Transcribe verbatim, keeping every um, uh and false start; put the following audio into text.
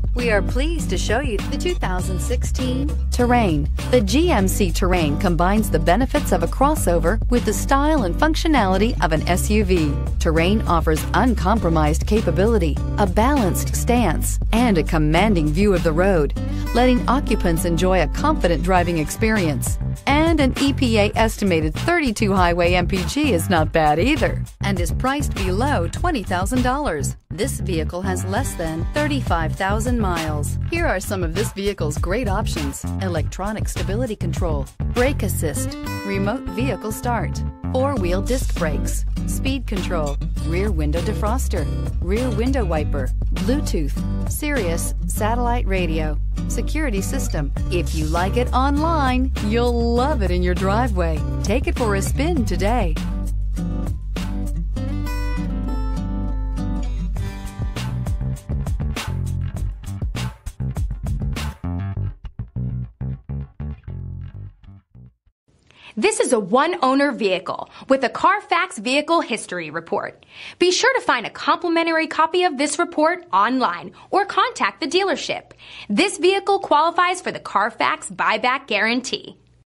We are pleased to show you the two thousand sixteen Terrain. The G M C Terrain combines the benefits of a crossover with the style and functionality of an S U V. Terrain offers uncompromised capability, a balanced stance, and a commanding view of the road, letting occupants enjoy a confident driving experience. And an E P A estimated thirty-two highway M P G is not bad either, and is priced below twenty thousand dollars. This vehicle has less than thirty-five thousand miles. Here are some of this vehicle's great options: electronic stability control, brake assist, remote vehicle start, four-wheel disc brakes, speed control, rear window defroster, rear window wiper, Bluetooth, Sirius satellite radio, security system. If you like it online, you'll love it in your driveway. Take it for a spin today. This is a one-owner vehicle with a Carfax Vehicle History Report. Be sure to find a complimentary copy of this report online or contact the dealership. This vehicle qualifies for the Carfax Buyback Guarantee.